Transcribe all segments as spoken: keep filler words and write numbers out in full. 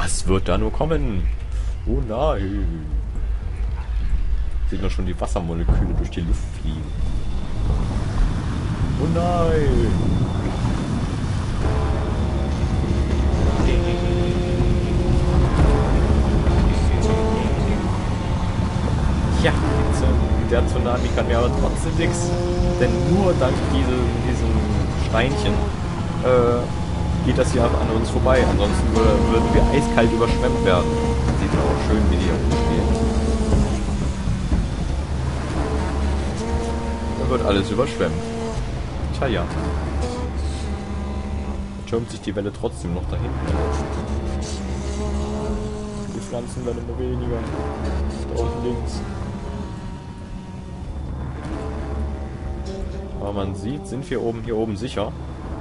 Was wird da nur kommen? Oh nein. Sieht man schon die Wassermoleküle durch die Luft fliegen. Oh nein. Ja, der Tsunami kann mir aber trotzdem nichts. Denn nur dank diese, diesem Steinchen äh, geht das hier an uns vorbei. Ansonsten würde, würden wir eiskalt überschwemmt werden. Sieht man auch schön, wie die hier rumspielen. Da wird alles überschwemmt. Tja, ja. Dann türmt sich die Welle trotzdem noch dahin. Die Pflanzen werden immer weniger. Da unten links. Aber man sieht, sind wir oben hier oben sicher.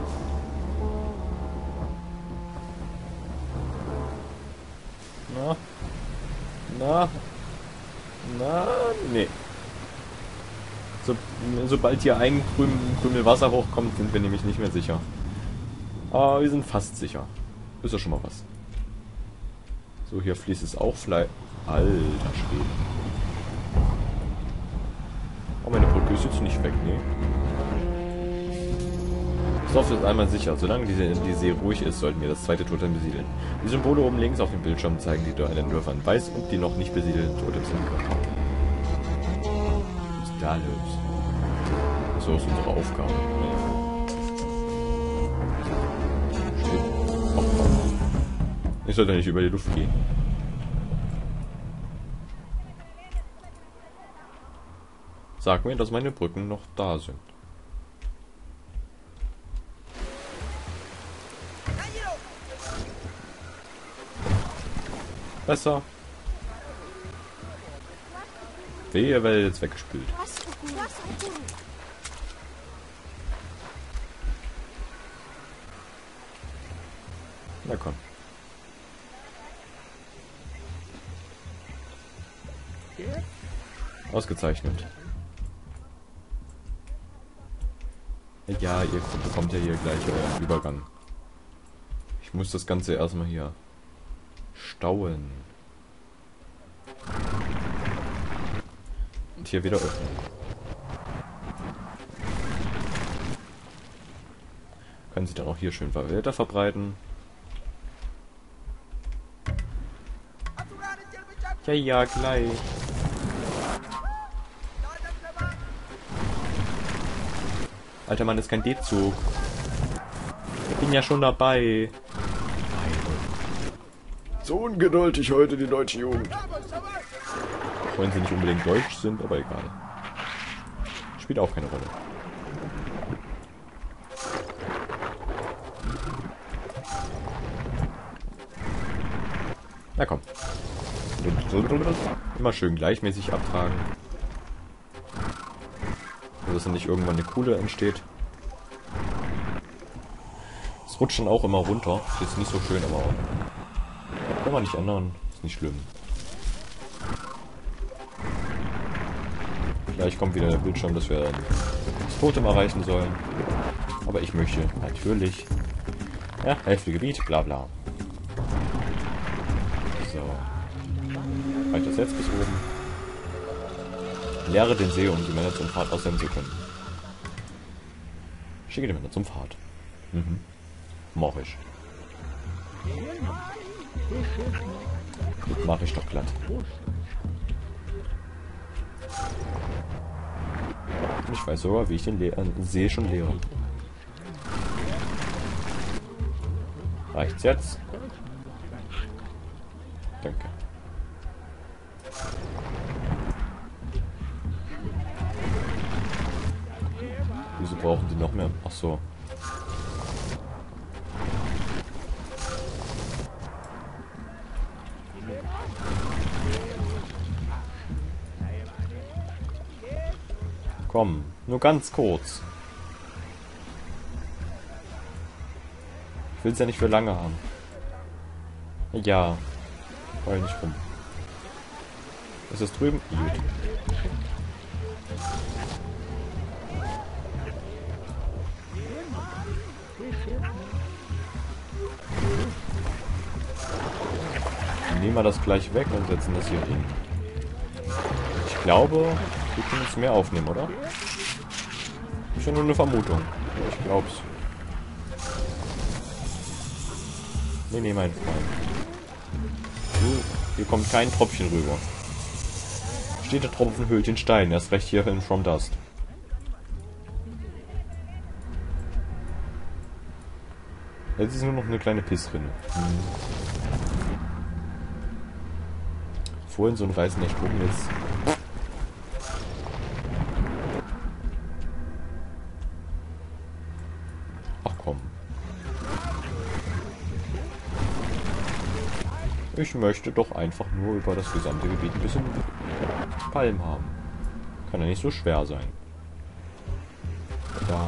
Na? Na? Na? Nee. So, sobald hier ein Krümel, Krümel Wasser hochkommt, sind wir nämlich nicht mehr sicher. Aber wir sind fast sicher. Ist ja schon mal was. So, hier fließt es auch Fleisch. Alter Schwede. Aber meine Brücke ist jetzt nicht weg, ne? Soft ist einmal sicher. Solange die, die See ruhig ist, sollten wir das zweite Totem besiedeln. Die Symbole oben links auf dem Bildschirm zeigen die den Dörfern weiß und die noch nicht besiedelten Totems in Körper. Was ist da los? So ist unsere Aufgabe. Steht. Oh, oh. Ich sollte nicht über die Luft gehen. Sag mir, dass meine Brücken noch da sind. Besser. Wehe, Welle jetzt weggespült. Na komm. Ausgezeichnet. Ja, ihr bekommt ja hier gleich euren Übergang. Ich muss das Ganze erstmal hier stauen. Und hier wieder öffnen. Können sie dann auch hier schön weiter verbreiten. Ja, ja, gleich. Alter Mann, ist kein D-Zug. Ich bin ja schon dabei. So ungeduldig heute die deutsche Jugend. Auch wenn sie nicht unbedingt deutsch sind, aber egal. Spielt auch keine Rolle. Na komm. Immer schön gleichmäßig abtragen. Dass dann nicht irgendwann eine Kuhle entsteht. Es rutscht dann auch immer runter. Ist jetzt nicht so schön, aber kann man nicht ändern. Ist nicht schlimm. Gleich kommt wieder der Bildschirm, dass wir das Totem erreichen sollen. Aber ich möchte natürlich... Ja, Hälfte Gebiet, bla bla. So. Reicht das jetzt bis oben? Leere den See, um die Männer zum Pfad aussenden zu können. Schicke die Männer zum Pfad. Mhm. Mach ich. Gut, mach ich doch glatt. Ich weiß sogar, wie ich den Le äh, See schon leere. Reicht's jetzt? Danke. Wieso brauchen die noch mehr? Ach so. Komm, nur ganz kurz. Ich will es ja nicht für lange haben. Ja. Heul nicht rum. Ist das drüben? Gut. nehmen wir das gleich weg und setzen das hier hin. Ich glaube, wir können jetzt mehr aufnehmen, oder? Ist ja nur eine Vermutung. Ich glaub's. Nee, nee, mein Freund. So, hier kommt kein Tropfchen rüber. Steht der Tropfen hüllt den Stein. Erst recht hier in From Dust. Jetzt ist nur noch eine kleine Pissrinne. Hm. Vorhin so ein reißender Sprung jetzt. Ach komm. Ich möchte doch einfach nur über das gesamte Gebiet ein bisschen Palm haben. Kann ja nicht so schwer sein. Da.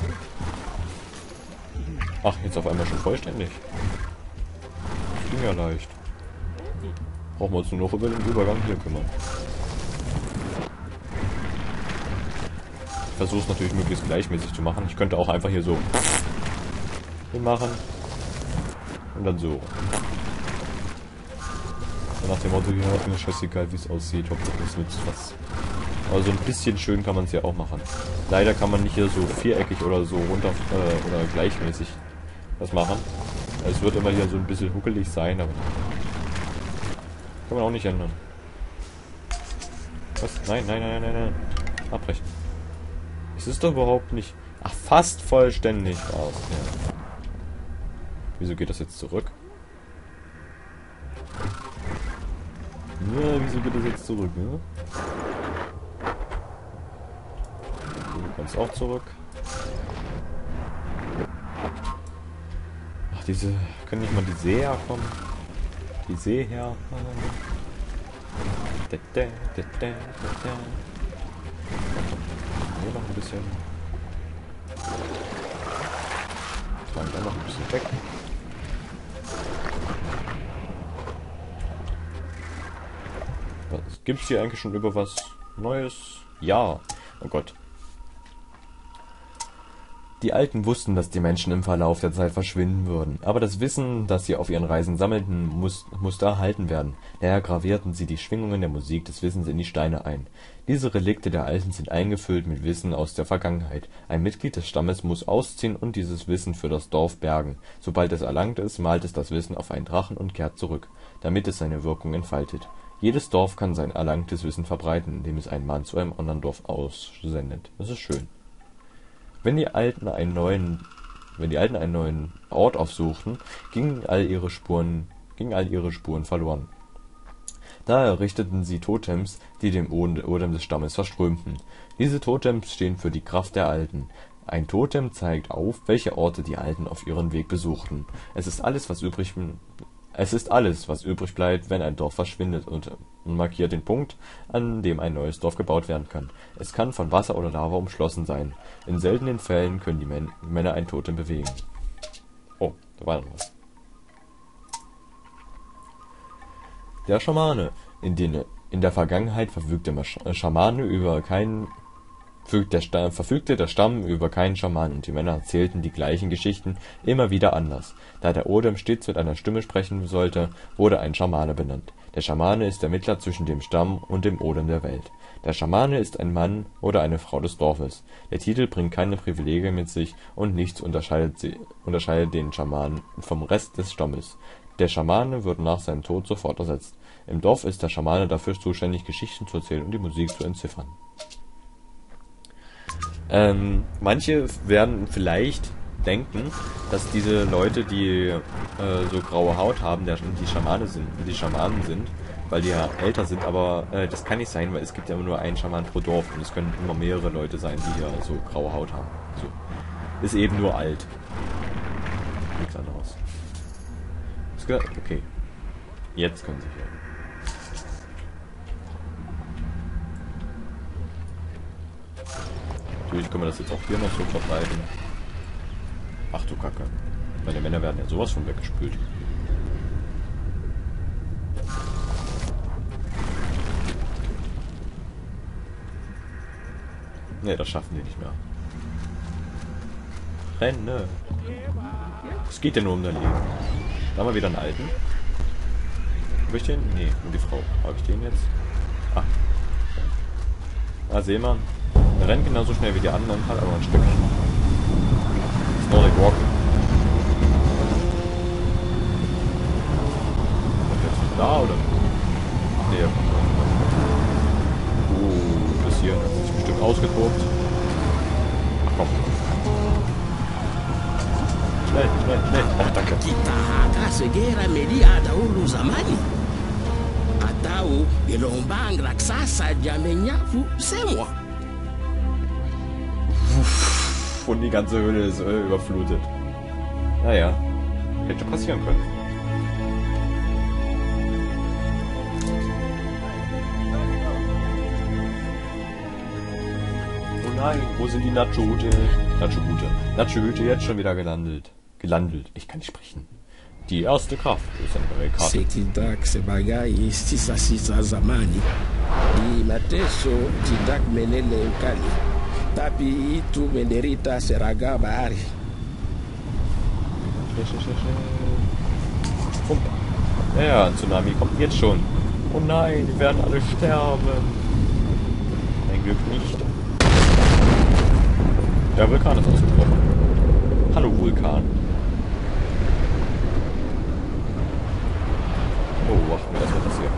Ach, jetzt auf einmal schon vollständig. Das ging ja leicht. Brauchen wir uns nur noch über den Übergang hier kümmern. Ich versuche es natürlich möglichst gleichmäßig zu machen. Ich könnte auch einfach hier so machen und dann so. Und nach dem Motto, ja, mir scheißegal, wie es aussieht, Hauptsache es nützt was. Aber so ein bisschen schön kann man es ja auch machen. Leider kann man nicht hier so viereckig oder so runter äh, oder gleichmäßig das machen. Es wird immer hier so ein bisschen huckelig sein, aber kann man auch nicht ändern. Was? Nein, nein, nein, nein, nein. Abbrechen. Es ist doch überhaupt nicht... Ach, fast vollständig aus. Ja. Wieso geht das jetzt zurück? Ja, wieso geht das jetzt zurück, ne? Du kannst auch zurück. Ach, diese... Können nicht mal die Seher kommen? Die Seher... Da, da, da, da, da. Hier noch ein bisschen. Tragen dann noch ein bisschen weg. Was gibt's hier eigentlich schon über was Neues? Ja. Oh Gott. Die Alten wussten, dass die Menschen im Verlauf der Zeit verschwinden würden, aber das Wissen, das sie auf ihren Reisen sammelten, muss, musste erhalten werden. Daher gravierten sie die Schwingungen der Musik des Wissens in die Steine ein. Diese Relikte der Alten sind eingefüllt mit Wissen aus der Vergangenheit. Ein Mitglied des Stammes muss ausziehen und dieses Wissen für das Dorf bergen. Sobald es erlangt ist, malt es das Wissen auf einen Drachen und kehrt zurück, damit es seine Wirkung entfaltet. Jedes Dorf kann sein erlangtes Wissen verbreiten, indem es einen Mann zu einem anderen Dorf aussendet. Das ist schön. Wenn die Alten einen neuen, wenn die Alten einen neuen Ort aufsuchten, gingen all ihre Spuren, gingen all ihre Spuren verloren. Daher errichteten sie Totems, die dem Odem des Stammes verströmten. Diese Totems stehen für die Kraft der Alten. Ein Totem zeigt auf, welche Orte die Alten auf ihrem Weg besuchten. Es ist alles, was übrig Es ist alles, was übrig bleibt, wenn ein Dorf verschwindet, und markiert den Punkt, an dem ein neues Dorf gebaut werden kann. Es kann von Wasser oder Lava umschlossen sein. In seltenen Fällen können die Män Männer ein Totem bewegen. Oh, da war noch was. Der Schamane. In, den, in der Vergangenheit verfügte der Schamane über keinen Der Stamm, verfügte der Stamm über keinen Schaman, und die Männer erzählten die gleichen Geschichten immer wieder anders. Da der Odem stets mit einer Stimme sprechen sollte, wurde ein Schamane benannt. Der Schamane ist der Mittler zwischen dem Stamm und dem Odem der Welt. Der Schamane ist ein Mann oder eine Frau des Dorfes. Der Titel bringt keine Privilegien mit sich, und nichts unterscheidet, sie, unterscheidet den Schamanen vom Rest des Stammes. Der Schamane wird nach seinem Tod sofort ersetzt. Im Dorf ist der Schamane dafür zuständig, Geschichten zu erzählen und die Musik zu entziffern. Ähm, manche werden vielleicht denken, dass diese Leute, die äh, so graue Haut haben, der, die Schamane sind, die Schamanen sind, weil die ja älter sind, aber äh, das kann nicht sein, weil es gibt ja immer nur einen Schaman pro Dorf und es können immer mehrere Leute sein, die hier so graue Haut haben. So. Ist eben nur alt. Nichts anderes. Okay. Jetzt können sie hier. Natürlich können wir das jetzt auch hier noch so verbreiten. Ach du Kacke. Meine Männer werden ja sowas von weggespült. Ne, das schaffen die nicht mehr. Renne. Es geht ja nur um dein Leben. Da haben wir wieder einen alten. Hab ich den? Nee, nur die Frau. Habe ich den jetzt? Ah. Ah, seh mal. Er rennt genauso schnell wie die anderen, hat aber ein Stückchen. Das ist Nordic Walking. Kommt jetzt nicht da, oder? Ach nee, er kommt da. Uh, das hier hat sich bestimmt ausgetobt. Ach komm. Schnell, schnell, schnell. Oh, danke. Kitahaka segera media dahulu zamani. Atau gelombang raksasa jamenyafu semwa. Und die ganze Höhle ist äh, überflutet. Naja, hätte passieren können. Oh nein, wo sind die Nacho-Hüte? Nacho-Hüte. Nacho-Hüte jetzt schon wieder gelandet. Gelandet. Ich kann nicht sprechen. Die erste Kraft ist eine neue Karte. Sekidak sebagai sisa sisa zamani. Di mateso tidak menele ukali. Tapi itu menderita seraga bahari. Ja, ja, ein Tsunami kommt jetzt schon. Oh nein, die werden alle sterben. Ein Glück nicht. Der Vulkan ist ausgebrochen. Hallo Vulkan. Oh, achten wir erstmal das hier.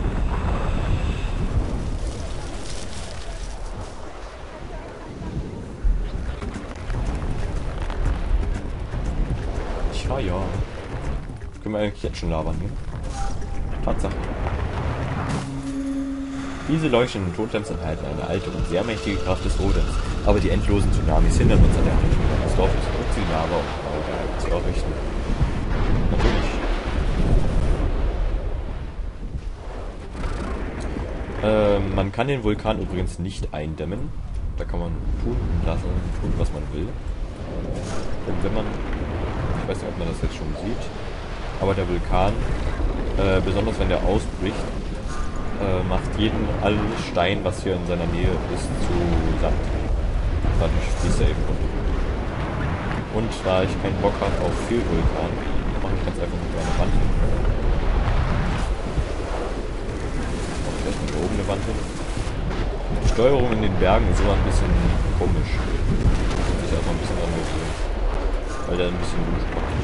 Tja, ja. Können wir eigentlich jetzt schon labern, ne? Tatsache. Diese leuchtenden Totems enthalten eine alte und sehr mächtige Kraft des Totems. Aber die endlosen Tsunamis hindern uns an der Errichtung des Dorfes und sie Lava und zu errichten. Natürlich. Ähm, man kann den Vulkan übrigens nicht eindämmen. Da kann man tun lassen, tun, was man will. Und wenn man, ich weiß nicht, ob man das jetzt schon sieht, aber der Vulkan, äh, besonders wenn der ausbricht, äh, macht jeden alles Stein, was hier in seiner Nähe ist, zu Sand. Dadurch fließt er eben runter. Und da ich keinen Bock habe auf viel Vulkan, mache ich ganz einfach mit einer Wand hin. Mache ich erstmal hier oben eine Wand hin. Die Steuerung in den Bergen ist immer ein bisschen komisch. Muss ich erstmal ein bisschen dran gewöhnen. Weil der ein bisschen rumspringt.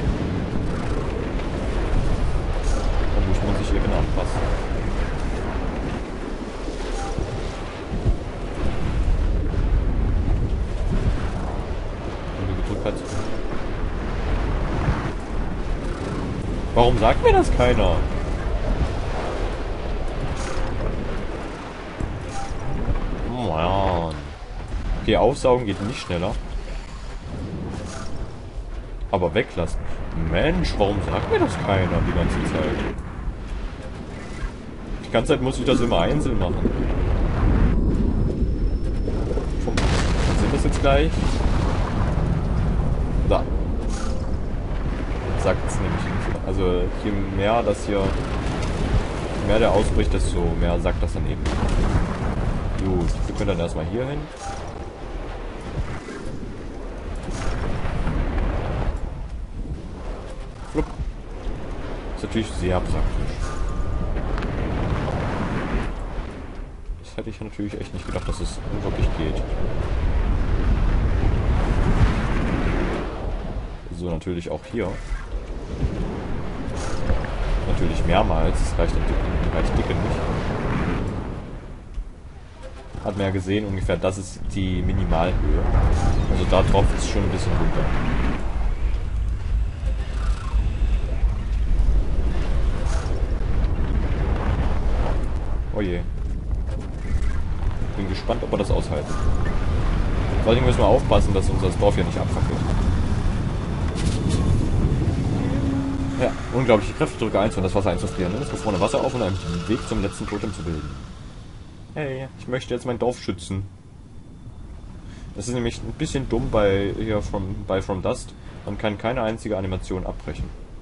Da muss man sich eben anpassen. Warum sagt mir das keiner? Mann. Okay, aufsaugen geht nicht schneller. Aber weglassen. Mensch, warum sagt mir das keiner die ganze Zeit? Die ganze Zeit muss ich das immer einzeln machen. Was sind das jetzt gleich? Da. Sagt es nämlich nicht. Also je mehr das hier, je mehr der ausbricht, desto mehr sagt das dann eben. Gut, wir können dann erstmal hier hin. Flupp. Ist natürlich sehr praktisch. Das hätte ich natürlich echt nicht gedacht, dass es wirklich geht. So, natürlich auch hier. Natürlich mehrmals, das reicht, reicht dicke nicht. Hat man ja gesehen, ungefähr das ist die Minimalhöhe. Also da tropft es schon ein bisschen runter. Oh je. Bin gespannt, ob wir das aushalten. Vor allem müssen wir aufpassen, dass unser Dorf hier nicht abfackelt. Ja, unglaubliche Kräfte, drücke eins, um das Wasser einzufrieren. Nimm das gefrorene Wasser auf, um einen Weg zum letzten Totem zu bilden. Hey, ich möchte jetzt mein Dorf schützen. Das ist nämlich ein bisschen dumm bei hier from, bei From Dust. Man kann keine einzige Animation abbrechen.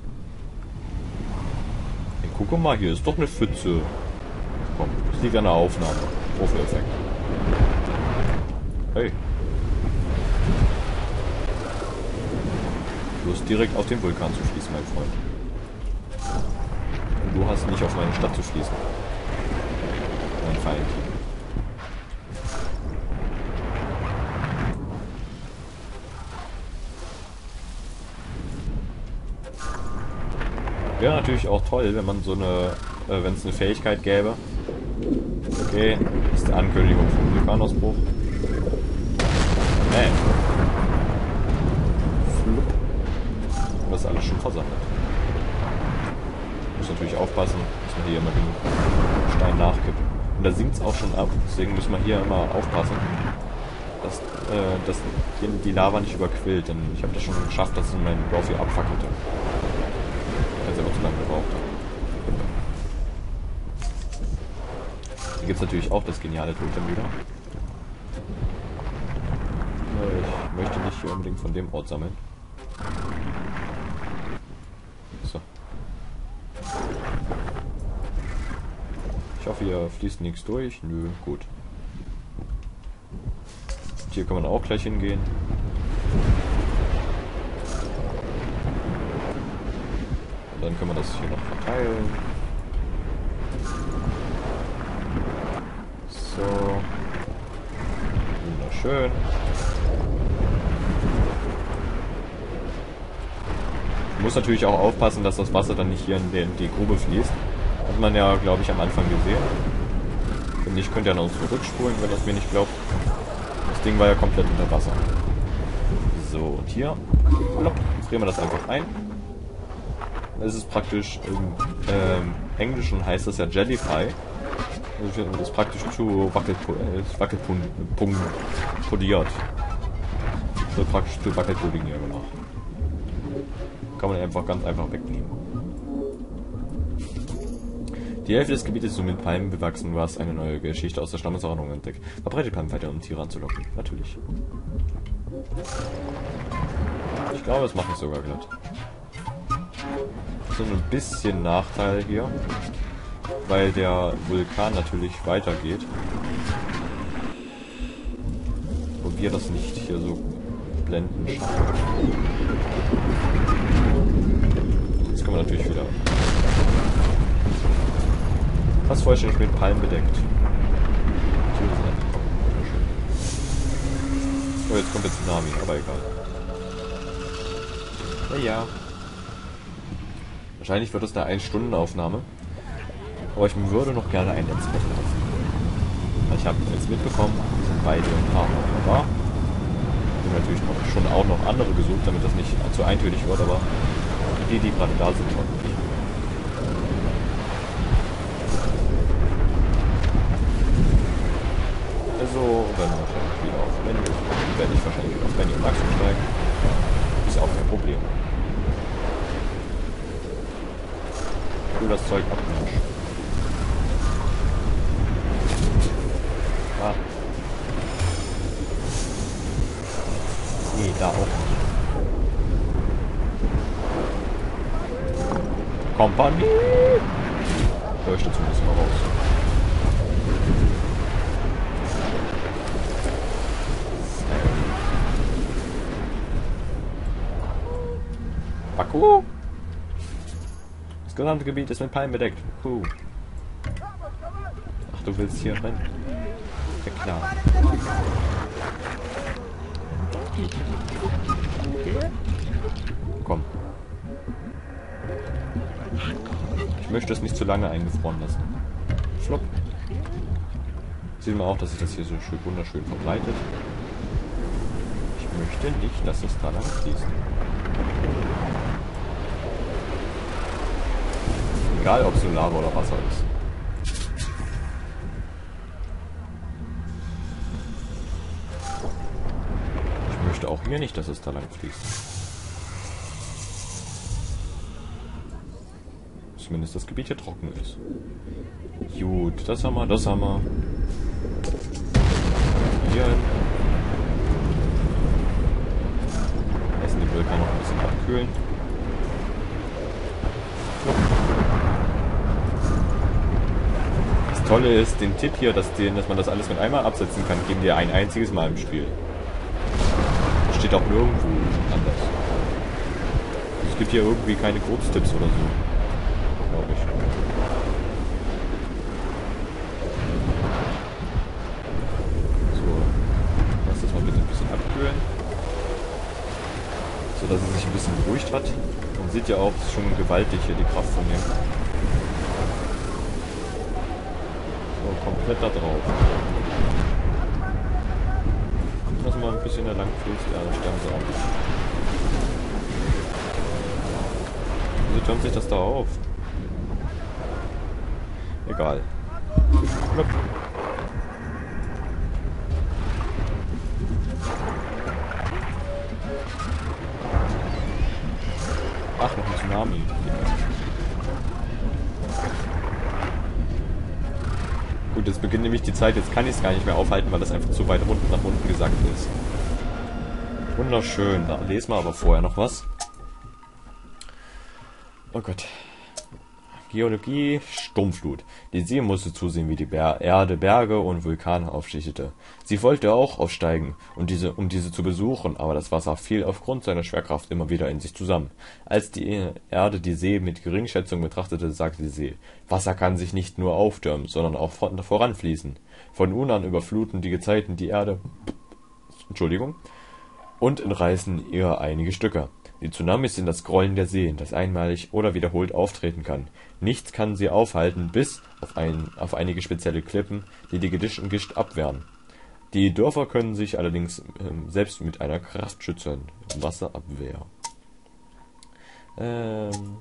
Hey, guck mal, hier ist doch eine Pfütze. Komm, das liegt an der Aufnahme. Profi-Effekt. Hey. Du hast direkt auf den Vulkan zu schließen, mein Freund. Du hast nicht auf meine Stadt zu schließen. Mein Feind. Wäre natürlich auch toll, wenn man so eine, äh, wenn es eine Fähigkeit gäbe. Okay, das ist die Ankündigung vom Vulkanausbruch. Nee. Flup. Und das ist alles schon versammelt. Muss natürlich aufpassen, dass man hier immer den Stein nachkippt. Und da sinkt es auch schon ab, deswegen muss man hier immer aufpassen, dass, äh, dass hier die Lava nicht überquillt. Denn ich habe das schon geschafft, dass mein Dorf hier abfackelte. Als er auch zu lange gebraucht hat. Hier gibt es natürlich auch das geniale Totem wieder. Ich möchte nicht hier unbedingt von dem Ort sammeln. So. Ich hoffe, hier fließt nichts durch. Nö, gut. Und hier kann man auch gleich hingehen. Und dann können wir das hier noch verteilen. So. Wunderschön. Ich muss natürlich auch aufpassen, dass das Wasser dann nicht hier in die, in die Grube fließt. Hat man ja, glaube ich, am Anfang gesehen. Und ich könnte ja noch zurückspulen, wenn das mir nicht glaubt. Das Ding war ja komplett unter Wasser. So, und hier frieren wir das einfach ein. Es ist praktisch im ähm, Englischen heißt das ja Jellyfy. Das ist praktisch zu wackelpunktiert. So praktisch zu Wackelpudding hier gemacht. Kann man einfach ganz einfach wegnehmen. Die Hälfte des Gebietes ist so mit Palmen bewachsen. Du hast eine neue Geschichte aus der Stammesordnung entdeckt. Verbreite Palmen weiter, um Tiere anzulocken. Natürlich. Ich glaube, das mache ich sogar glatt. So ein bisschen Nachteil hier. Weil der Vulkan natürlich weitergeht. Und wir das nicht hier so blenden schaffen. Jetzt können wir natürlich wieder... Fast vollständig mit Palmen bedeckt. Oh, jetzt kommt der Tsunami, aber egal. Ja, ja. Wahrscheinlich wird es eine ein-Stunden-Aufnahme. Aber ich würde noch gerne ein Let's Play laufen. Ich habe jetzt mitbekommen, sind beide ein paar noch da. Ich habe natürlich noch, schon auch noch andere gesucht, damit das nicht zu eintönig wird, aber die, die gerade da sind, schon nicht. Also werden wir wahrscheinlich wieder auf Menü, werde ich wahrscheinlich wieder auf Menü und Max umsteigen. Ist auch kein Problem. Ich will das Zeug abmischen. Ah. Nee, da auch nicht. Kompanie! Leuchtet zumindest mal raus. Baku! Das gesamte Gebiet ist mit Palmen bedeckt. Puh. Ach, du willst hier rein? Ja klar. Komm. Ich möchte es nicht zu lange eingefroren lassen. Schlupp. Sehen wir auch, dass sich das hier so schön wunderschön verbreitet. Ich möchte nicht, dass es da lang fließt. Egal, ob es so Lava oder Wasser ist. Ich möchte auch hier nicht, dass es da lang fließt. Zumindest das Gebiet hier trocken ist. Gut, das haben wir, das haben wir. Hier hin. Essen den Vulkan noch ein bisschen abkühlen. Das Tolle ist, den Tipp hier, dass, den, dass man das alles mit einmal absetzen kann, geben wir ein einziges Mal im Spiel. Das steht auch nirgendwo anders. Es gibt hier irgendwie keine Kurztipps oder so. Glaube ich. erreicht hat. Man sieht ja auch schon gewaltig hier die Kraft von dem. So, komplett da drauf. Lassen wir ein bisschen in der Langfluss. Ja, da sterben sie auch. Wieso türmt sich das da auf? Egal. Blöpp. Ach, noch ein Tsunami. Gut, jetzt beginnt nämlich die Zeit. Jetzt kann ich es gar nicht mehr aufhalten, weil das einfach zu weit unten nach unten gesackt ist. Wunderschön. Da lesen wir aber vorher noch was. Oh Gott. Geologie, Sturmflut. Die See musste zusehen, wie die Ber Erde Berge und Vulkane aufschichtete. Sie wollte auch aufsteigen, um diese, um diese zu besuchen, aber das Wasser fiel aufgrund seiner Schwerkraft immer wieder in sich zusammen. Als die Erde die See mit Geringschätzung betrachtete, sagte die See: Wasser kann sich nicht nur auftürmen, sondern auch voranfließen. Von nun an überfluten die Gezeiten die Erde Entschuldigung, und entreißen ihr einige Stücke. Die Tsunamis sind das Grollen der See, das einmalig oder wiederholt auftreten kann. Nichts kann sie aufhalten, bis auf, ein, auf einige spezielle Klippen, die die Gischt, Gischt abwehren. Die Dörfer können sich allerdings ähm, selbst mit einer Kraft schützen. Wasserabwehr. Ähm...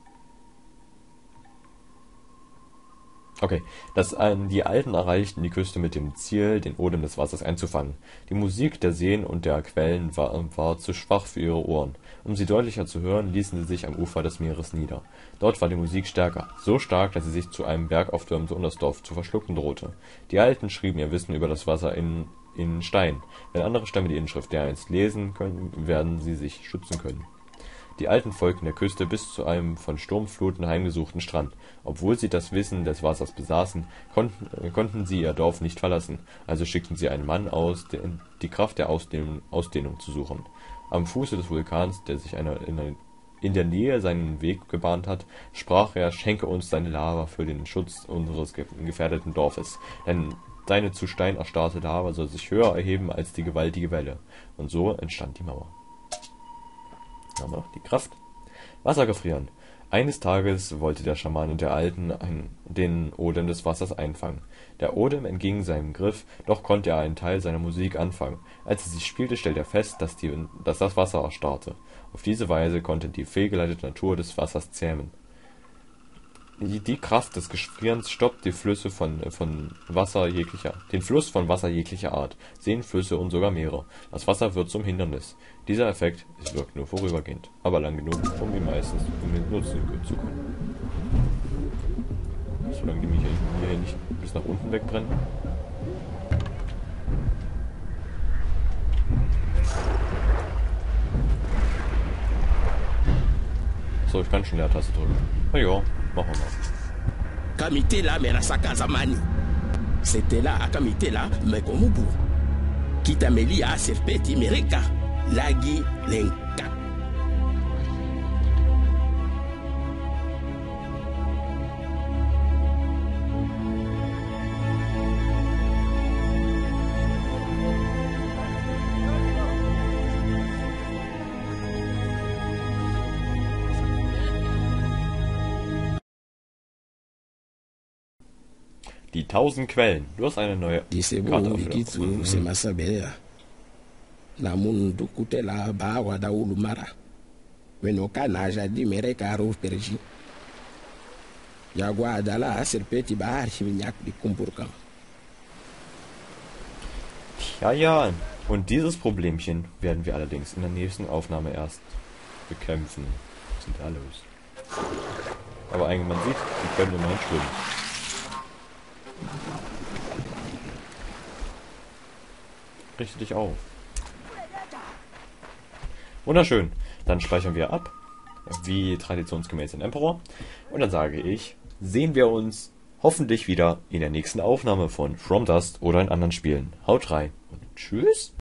Okay, das, äh, die Alten erreichten die Küste mit dem Ziel, den Odem des Wassers einzufangen. Die Musik der Seen und der Quellen war, war zu schwach für ihre Ohren. Um sie deutlicher zu hören, ließen sie sich am Ufer des Meeres nieder. Dort war die Musik stärker, so stark, dass sie sich zu einem Berg auftürmte und das Dorf zu verschlucken drohte. Die Alten schrieben ihr Wissen über das Wasser in, in Stein. Wenn andere Stämme die Inschrift dereinst lesen können, werden sie sich schützen können. Die Alten folgten der Küste bis zu einem von Sturmfluten heimgesuchten Strand. Obwohl sie das Wissen des Wassers besaßen, konnten, äh, konnten sie ihr Dorf nicht verlassen. Also schickten sie einen Mann aus, der, die Kraft der Ausdehnung, Ausdehnung zu suchen. Am Fuße des Vulkans, der sich eine, in, eine, in der Nähe seinen Weg gebahnt hat, sprach er: Schenke uns deine Lava für den Schutz unseres gefährdeten Dorfes. Denn deine zu Stein erstarrte Lava soll sich höher erheben als die gewaltige Welle. Und so entstand die Mauer. Haben wir noch die Kraft. Wasser gefrieren. Eines Tages wollte der Schamane der Alten ein, den Odem des Wassers einfangen. Der Odem entging seinem Griff, doch konnte er einen Teil seiner Musik anfangen. Als er sie spielte, stellte er fest, dass, die, dass das Wasser erstarrte. Auf diese Weise konnte die fehlgeleitete Natur des Wassers zähmen. Die, die Kraft des Gefrierens stoppt die Flüsse von, von Wasser jeglicher, den Fluss von Wasser jeglicher Art, Seen, Flüsse und sogar Meere. Das Wasser wird zum Hindernis. Dieser Effekt wirkt nur vorübergehend, aber lang genug, um ihn meistens um ihn nutzen zu können. Solange die mich hier nicht bis nach unten wegbrennen. So, ich kann schon Leertaste drücken. Na ja, machen wir mal. Kamitela merasaka zamani. C'était là Kamitela mekomubu. Kitamelia serpeti mereka. Lagi lenka. Die tausend Quellen. Du hast eine neue Karte aufgenommen. Namun dukutela bawa daulu mara. Wenoka naja di mereka ro perji. Jagua adala serpeti bahar minyak di kumpurkan. Ja, ja. Und dieses Problemchen werden wir allerdings in der nächsten Aufnahme erst bekämpfen. Was sind da los? Aber eigentlich, man sieht, die können immerhin schwimmen. Richte dich auf. Wunderschön. Dann speichern wir ab, wie traditionsgemäß in Emperor. Und dann sage ich, sehen wir uns hoffentlich wieder in der nächsten Aufnahme von From Dust oder in anderen Spielen. Haut rein und tschüss.